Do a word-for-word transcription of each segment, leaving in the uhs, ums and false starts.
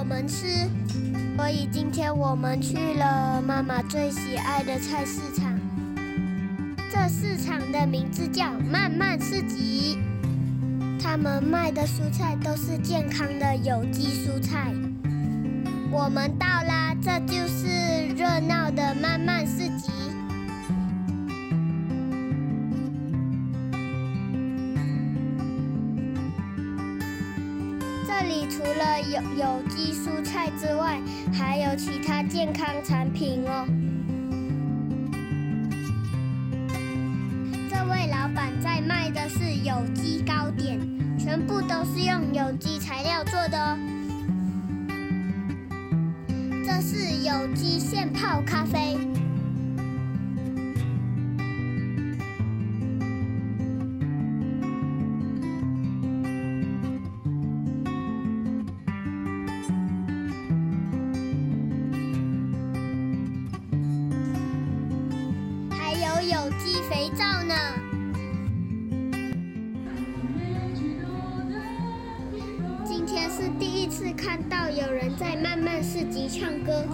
我们吃，所以今天我们去了妈妈最喜爱的菜市场。这市场的名字叫慢慢市集，他们卖的蔬菜都是健康的有机蔬菜。我们到啦，这就是热闹的慢慢市集。这里除了有有机蔬菜之外，还有其他健康产品哦。这位老板在卖的是有机糕点，全部都是用有机材料做的哦。这是有机现泡咖啡。还有有机肥皂呢。今天是第一次看到有人在慢慢市集唱歌。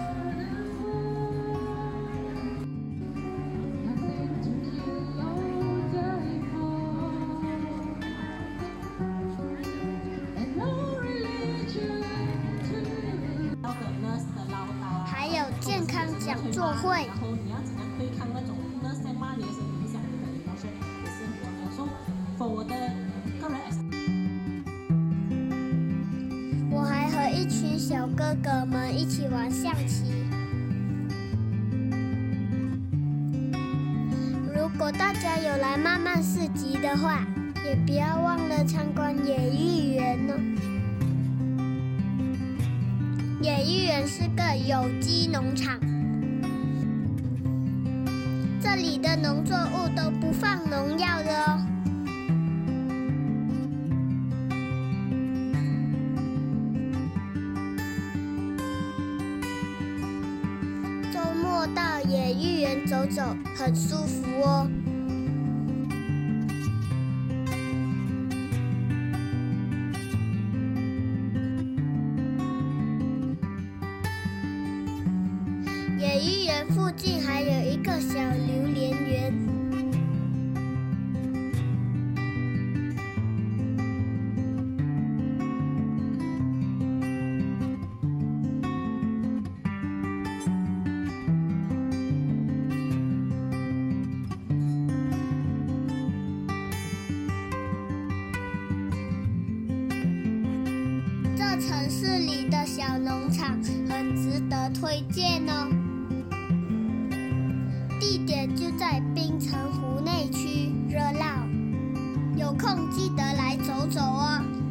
还有健康讲座会。 然后你要怎样对抗那种那些骂你的影响你的 emotion 也是很重要。所以 for 我的个人， 我还和一群小哥哥们一起玩象棋。如果大家有来慢慢市集的话，也不要忘了参观野芋园哦。野芋园是个有机农场，这里的农作物都不放农药的哦。周末到野芋园走走，很舒服哦。野芋园附近还有一个小榴莲园。这城市里的小农场很值得推荐哦。地点就在槟城湖内区，热闹，有空记得来走走哦。